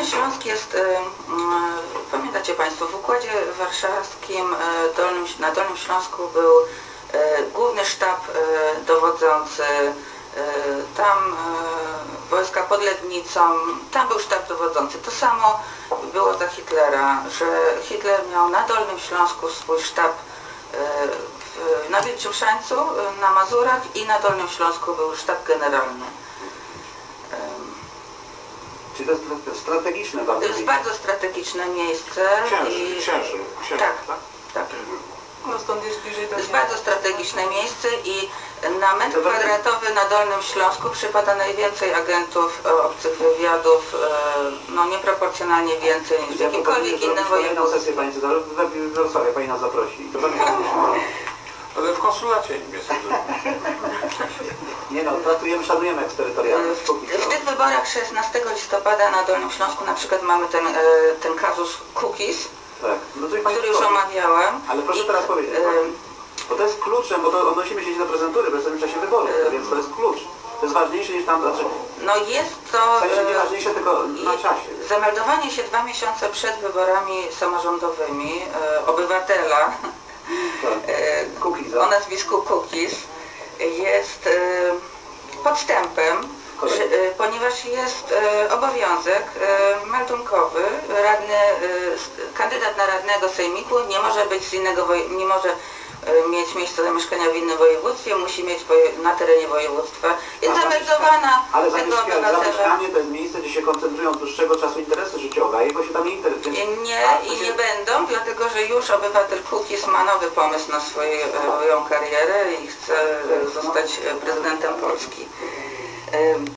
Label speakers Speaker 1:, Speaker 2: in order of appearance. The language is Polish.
Speaker 1: Dolny Śląsk jest, pamiętacie Państwo, w Układzie Warszawskim na Dolnym Śląsku był główny sztab dowodzący, tam wojska pod Lednicą, tam był sztab dowodzący. To samo było za Hitlera, że Hitler miał na Dolnym Śląsku swój sztab na Wilczym Szańcu, na Mazurach i na Dolnym Śląsku był sztab generalny.
Speaker 2: Czyli to jest strategiczne bardzo.
Speaker 1: To jest bardzo strategiczne miejsce.
Speaker 2: Księży.
Speaker 1: Tak.
Speaker 3: No stąd jest bliżej do
Speaker 1: To jest bardzo strategiczne miejsce i na metr kwadratowy na Dolnym Śląsku przypada najwięcej agentów obcych wywiadów, no nieproporcjonalnie więcej niż w jakimkolwiek innym województwie.
Speaker 2: Sesję Pani w Wrocławiu, Pani nas zaprosi.
Speaker 4: Ale w konsulacie niemieckim.
Speaker 2: Nie no, pracujemy, szanujemy eksterytorialność.
Speaker 1: W tych wyborach 16 listopada na Dolnym Śląsku na przykład mamy ten kazus cookies,
Speaker 2: Tak. No to
Speaker 1: który już omawiałam.
Speaker 2: Ale proszę teraz powiedzieć, bo to jest kluczem, bo to odnosimy się do prezentury, bo jesteśmy w czasie wyborów, więc to jest klucz. To jest ważniejsze niż tam, znaczy...
Speaker 1: No jest to...
Speaker 2: nie ważniejsze, tylko na czasie.
Speaker 1: Zameldowanie się 2 miesiące przed wyborami samorządowymi obywatela o nazwisku Cookies jest podstępem, ponieważ jest obowiązek meldunkowy, kandydat na radnego sejmiku nie może być z innego, nie może mieć miejsce zamieszkania w innym województwie, musi mieć na terenie województwa. Jest zameldowana
Speaker 2: ale
Speaker 1: tego obywatela.
Speaker 2: zamieszkanie to jest miejsce, gdzie się koncentrują od dłuższego czasu interesy życiowe, a jego się tam nie interesuje.
Speaker 1: Nie będą, dlatego że już obywatel Cookies ma nowy pomysł na swoją karierę i chce zostać prezydentem Polski.